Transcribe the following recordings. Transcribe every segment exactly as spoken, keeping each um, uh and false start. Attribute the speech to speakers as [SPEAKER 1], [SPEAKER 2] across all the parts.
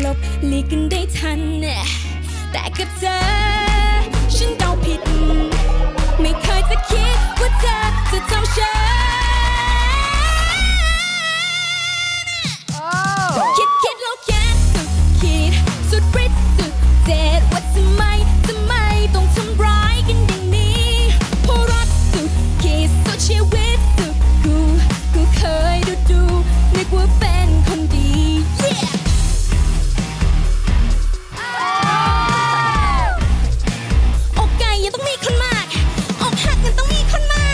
[SPEAKER 1] ลบหลีกกันได้ทันแต่กับเธอฉันเดาผิดไม่เคยจะคิดว่าเธอจะทำฉันคิดคิดแล้วแค่สุดขีดสุดฤทธิ์สุดเด็ดว่าทำไมทำไมต้องทำร้ายกันอย่างนี้เพราะรักสุดขีดสุดชีวิตสุดกูกูเคยดูดูนึกว่าเป็นคนดี yeah! อกไก่ยังต้องมีคนมากอกหักยังต้องมีคนใหม่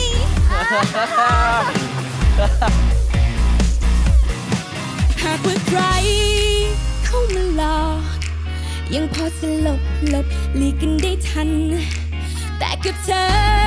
[SPEAKER 1] หากว่าใครเข้ามาหลอกยังพอจะหลบหลบหลีกกันได้ทันแต่กับเธอ